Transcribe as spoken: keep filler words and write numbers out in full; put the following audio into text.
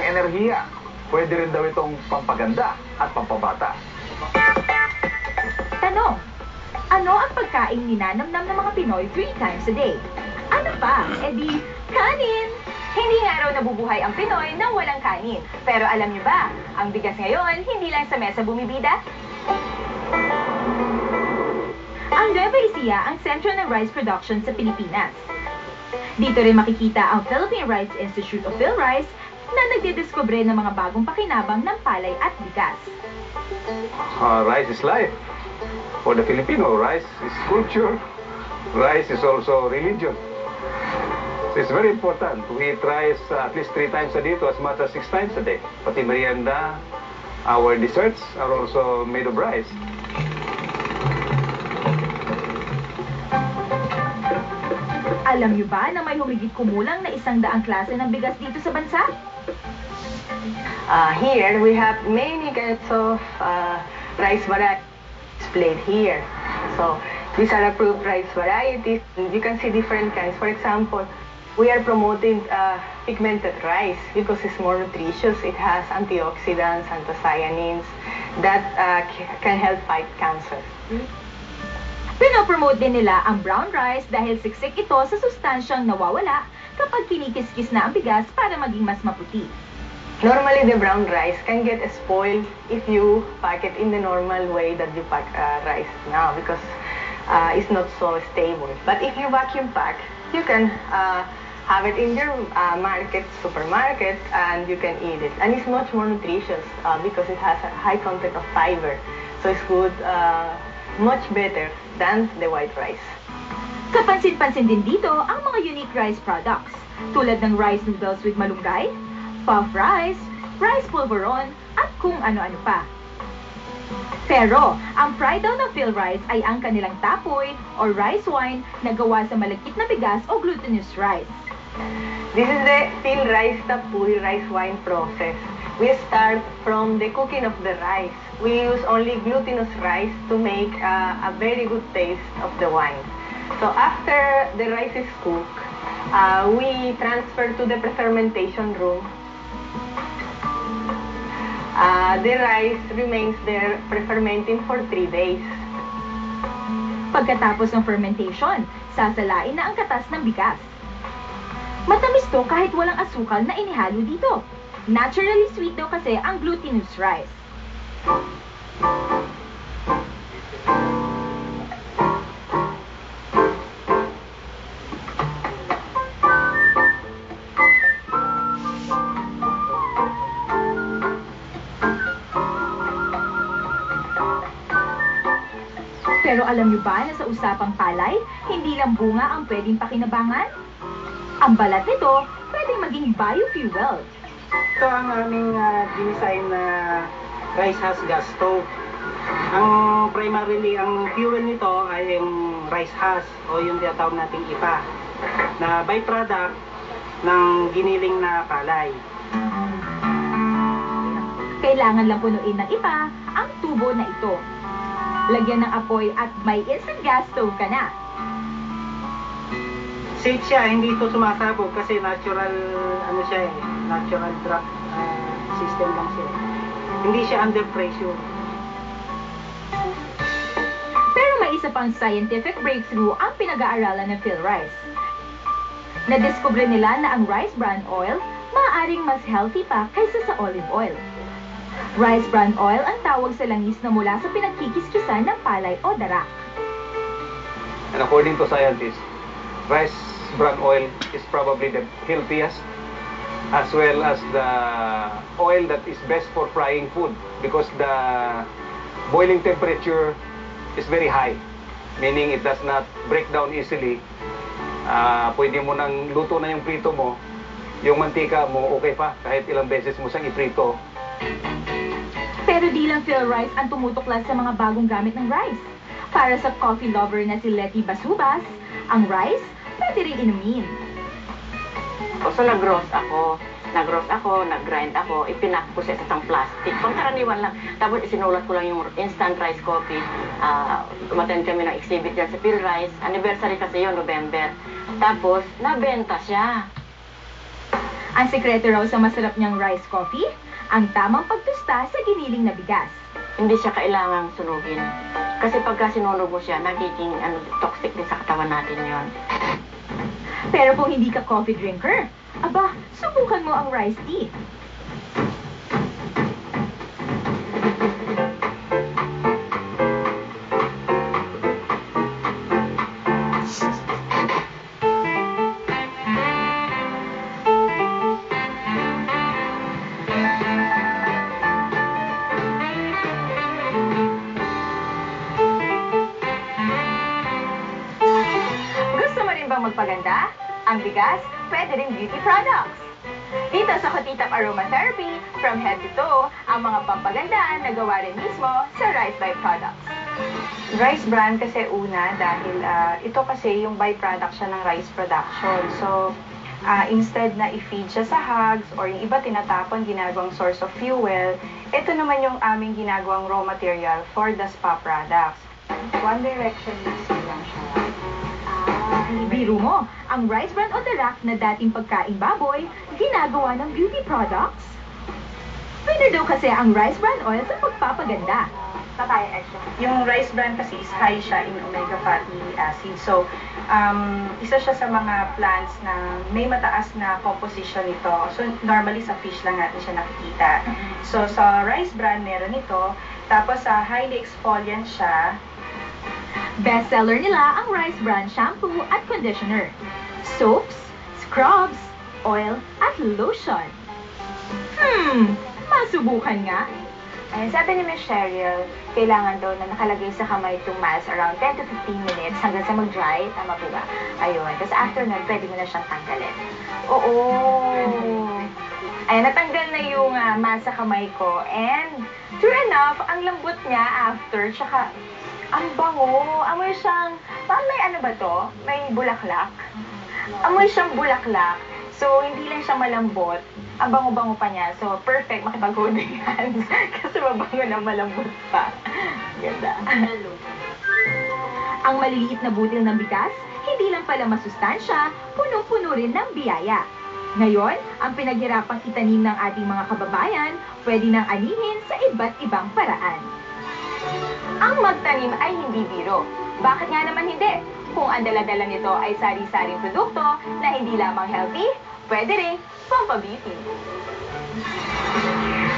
enerhiya. Pwede rin daw itong pampaganda at pampabata. Tanong, ano ang pagkain ninanamnam ng mga Pinoy three times a day? Ano pa? E di, kanin! Hindi nga raw nabubuhay ang Pinoy nang walang kanin. Pero alam niyo ba, ang bigas ngayon hindi lang sa mesa bumibida? Ang Nueva Ecija ang sentro ng rice production sa Pilipinas. Dito rin makikita ang Philippine Rice Institute of PhilRice na nagdidiskubre ng mga bagong pakinabang ng palay at bigas. Uh, rice is life. For the Filipino, rice is culture. Rice is also religion. So it's very important to eat rice uh, at least three times a day to as much as six times a day. Pati merienda, our desserts are also made of rice. Alam niyo ba na may humigit kumulang na isang daang klase ng bigas dito sa bansa? Uh, here we have many kinds of uh, rice varieties displayed here. So these are approved rice varieties. You can see different kinds. For example, we are promoting uh, pigmented rice because it's more nutritious. It has antioxidants, anthocyanins that uh, can help fight cancer. Pinopromote din nila ang brown rice dahil siksik ito sa sustansyang nawawala kapag kinikis-kis na ang bigas para maging mas maputi. Normally, the brown rice can get spoiled if you pack it in the normal way that you pack uh, rice now because uh, it's not so stable. But if you vacuum pack, you can uh, have it in your uh, market, supermarket, and you can eat it. And it's much more nutritious uh, because it has a high content of fiber. So it's good, uh, much better than the white rice. Kapansin-pansin din dito ang mga unique rice products tulad ng rice noodles with malunggay, puff rice, rice pulveron, at kung ano-ano pa. Pero, ang pride daw ng PhilRice ay ang kanilang tapoy or rice wine na gawa sa malagkit na bigas o glutinous rice. This is the PhilRice Tapoy rice wine process. We start from the cooking of the rice. We use only glutinous rice to make uh, a very good taste of the wine. So after the rice is cooked, uh, we transfer to the pre-fermentation room. Uh, the rice remains there pre-fermenting for three days. Pagkatapos ng fermentation, sasalain na ang katas ng bigas. Matamis to kahit walang asukal na inihalo dito. Naturally sweet daw kasi ang glutinous rice. Pero alam niyo ba na sa usapang palay, hindi lang bunga ang pwedeng pakinabangan? Ang balat nito pwedeng maging biofuel. Ito ang aming uh, design na rice husk gas stove. Ang primarily, ang fuel nito ay yung rice husk o yung tinatawag nating ipa na byproduct ng giniling na palay. Kailangan lang punuin ng ipa ang tubo na ito. Lagyan ng apoy at may instant gas stove ka na. Safe siya, hindi ito sumasabog kasi natural, ano siya eh, natural drop uh, system lang siya. Hindi siya under pressure. Pero may isa pang scientific breakthrough ang pinag-aaralan ng PhilRice. Nadiskubre nila na ang rice bran oil maaaring mas healthy pa kaysa sa olive oil. Rice bran oil ang tawag sa langis na mula sa pinagkikiskisan ng palay o darak. And according to scientists, rice bran oil is probably the healthiest as well as the oil that is best for frying food because the boiling temperature is very high, meaning it does not break down easily. Uh, pwede mo nang luto na yung prito mo, yung mantika mo okay pa kahit ilang beses mo siyang iprito. Pero di lang PhilRice ang tumutuklas sa mga bagong gamit ng rice. Para sa coffee lover na si Letty Basubas, ang rice pwede rin inumin. So nag-roast ako, nag-roast ako, nag-grind ako, ipinak ko sa isang plastic. Pangkaraniwan lang. Tapos isinulat ko lang yung instant rice coffee. Uh, umattend kami ng exhibit dyan sa PhilRice. Anniversary kasi yun, November. Tapos, nabenta siya. Ang sekreto raw sa masarap niyang rice coffee, ang tamang pagtusta sa giniling na bigas. Hindi siya kailangang sunugin. Kasi pagka sinunog mo siya, nagiging ano, toxic din sa katawan natin yon. Pero kung hindi ka coffee drinker, aba, subukan mo ang rice tea. Gusto mo rin bang magpaganda? Ang bigas, pwede rin beauty products. Dito sa Kotitap Aromatherapy, from head to toe, ang mga pampaganda na gawa rin mismo sa Rice by Products. Rice bran kasi una dahil ah, ito kasi yung byproduct siya ng rice production. So, ah, instead na i-feed siya sa hogs or yung iba tinatapon ginagawang source of fuel, ito naman yung aming ginagawang raw material for the spa products. One direction mixing lang siya. Biro mo, ang rice bran on the rack na dating pagkaing baboy, ginagawa ng beauty products? Winner daw kasi ang rice bran oil sa pagpapaganda. Papaya extra. Yung rice bran kasi is high siya in omega fatty acid. So, um, isa siya sa mga plants na may mataas na composition nito. So, normally sa fish lang natin siya nakikita. So, sa rice bran meron ito. Tapos, sa highly exfoliant siya. Bestseller nila ang rice bran shampoo at conditioner, soaps, scrubs, oil, at lotion. Hmm, masubukan nga. Ayun, sabi ni Miss Cheryl, kailangan daw na nakalagay sa kamay itong mask around ten to fifteen minutes hanggang sa mag-dry. Tama po ba? Ayun. Tapos after nun, pwede mo na siyang tanggalin. Oo. Ayun, natanggal na yung uh, mask sa kamay ko. And, true enough, ang lambot niya after. Tsaka, ang bango. Amoy siyang, parang may ano ba to? May bulaklak. Amoy siyang bulaklak. So, hindi lang siya malambot. Ang bango-bango pa niya. So, perfect makipag-holding hands. Kasi mabango na malambot pa. Ganda. Ang maliliit na butil ng bigas, hindi lang pala masustansya, punong-puno rin ng biyaya. Ngayon, ang pinaghirapang itanim ng ating mga kababayan, pwede nang anihin sa iba't ibang paraan. Ang magtanim ay hindi biro. Bakit nga naman hindi? Kung ang dala-dala nito ay sari-saring produkto na hindi lamang healthy, pwede rin pampabeauty.